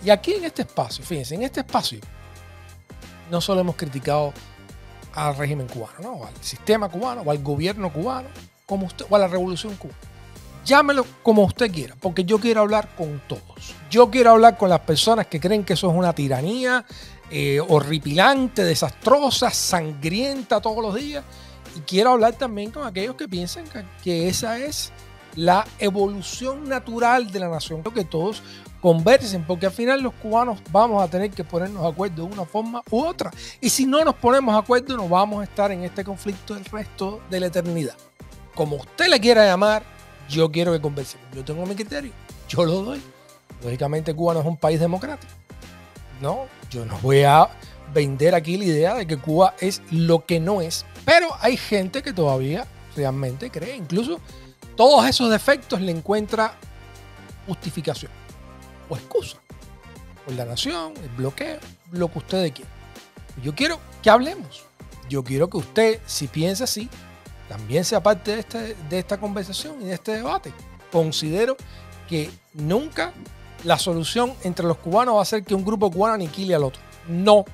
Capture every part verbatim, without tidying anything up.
Y aquí en este espacio, fíjense, en este espacio no solo hemos criticado al régimen cubano, ¿no? O al sistema cubano, o al gobierno cubano, como usted, o a la revolución cubana. Llámelo como usted quiera, porque yo quiero hablar con todos. Yo quiero hablar con las personas que creen que eso es una tiranía eh, horripilante, desastrosa, sangrienta todos los días. Y quiero hablar también con aquellos que piensan que, que esa es la evolución natural de la nación. Creo que todos conversen, porque al final los cubanos vamos a tener que ponernos de acuerdo de una forma u otra. Y si no nos ponemos de acuerdo, nos vamos a estar en este conflicto el resto de la eternidad. Como usted le quiera llamar, yo quiero que conversemos. Yo tengo mi criterio, yo lo doy. Lógicamente Cuba no es un país democrático. No, yo no voy a vender aquí la idea de que Cuba es lo que no es. Pero hay gente que todavía realmente cree, incluso todos esos defectos le encuentra justificación o excusa por la nación, el bloqueo, lo que ustedes quieran. Yo quiero que hablemos. Yo quiero que usted, si piensa así, también sea parte de, este, de esta conversación y de este debate. Considero que nunca la solución entre los cubanos va a ser que un grupo cubano aniquile al otro. No.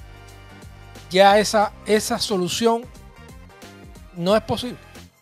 Ya esa, esa solución no es posible.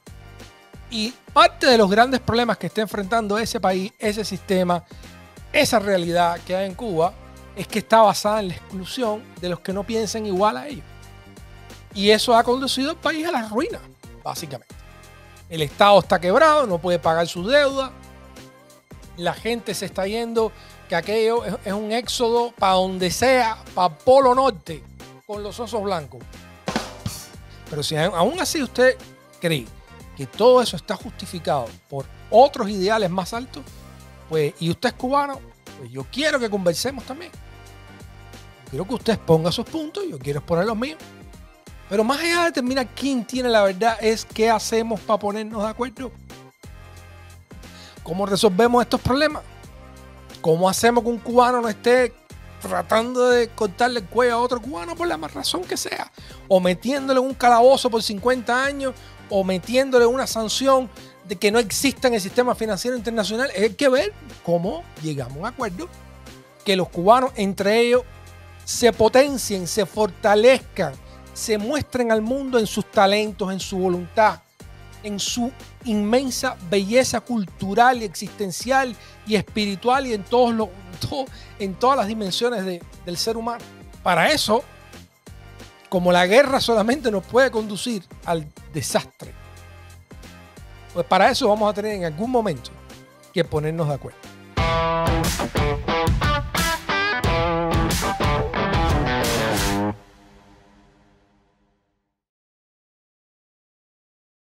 Y parte de los grandes problemas que está enfrentando ese país, ese sistema, esa realidad que hay en Cuba, es que está basada en la exclusión de los que no piensen igual a ellos. Y eso ha conducido al país a la ruina, básicamente. El Estado está quebrado, no puede pagar sus deudas. La gente se está yendo, que aquello es, es un éxodo para donde sea, para el Polo Norte, con los osos blancos. Pero si aún así usted cree que todo eso está justificado por otros ideales más altos, pues, y usted es cubano, pues yo quiero que conversemos también. Yo quiero que usted exponga sus puntos, yo quiero exponer los míos. Pero más allá de determinar quién tiene la verdad, es qué hacemos para ponernos de acuerdo. ¿Cómo resolvemos estos problemas? ¿Cómo hacemos que un cubano no esté tratando de cortarle el cuello a otro cubano por la más razón que sea? O metiéndole un calabozo por cincuenta años, o metiéndole una sanción de que no exista en el sistema financiero internacional. Hay que ver cómo llegamos a un acuerdo, que los cubanos entre ellos se potencien, se fortalezcan, se muestren al mundo en sus talentos, en su voluntad, en su inmensa belleza cultural y existencial y espiritual y en, todos los, todo, en todas las dimensiones de, del ser humano. Para eso, como la guerra solamente nos puede conducir al desastre, pues para eso vamos a tener en algún momento que ponernos de acuerdo.